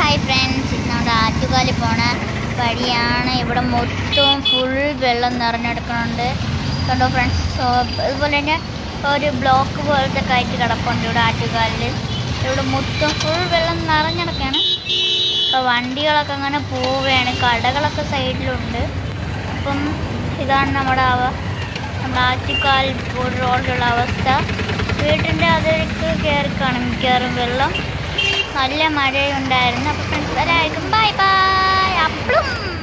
Hi friends, ഇത് നമ്മുടെ ആറ്റുകാലിൽ പോണ വഴിയാണ്. ഇവിടെ മൊത്തവും ഫുൾ വെള്ളം നിറഞ്ഞെടുക്കുന്നുണ്ട്. കണ്ടോ ഫ്രണ്ട്സ്? അതുപോലെ തന്നെ ഒരു ബ്ലോക്ക് പോലത്തെ കയറ്റി കിടപ്പുണ്ട് ഇവിടെ ആറ്റുകാലിൽ. ഇവിടെ മൊത്തം ഫുൾ വെള്ളം നിറഞ്ഞെടുക്കുകയാണ്. അപ്പോൾ വണ്ടികളൊക്കെ അങ്ങനെ പോവുകയാണ്. കടകളൊക്കെ സൈഡിലുണ്ട്. അപ്പം ഇതാണ് നമ്മുടെ ആറ്റുകാൽ റോഡിലുള്ള അവസ്ഥ. വീട്ടിൻ്റെ അതിലേക്ക് കയറി കാണും മിക്കവാറും വെള്ളം. നല്ല മഴയുണ്ടായിരുന്നു. അപ്പോൾ ഫ്രണ്ട്സ് എല്ലാവർക്കും ബൈ ബൈ. അപ്പളും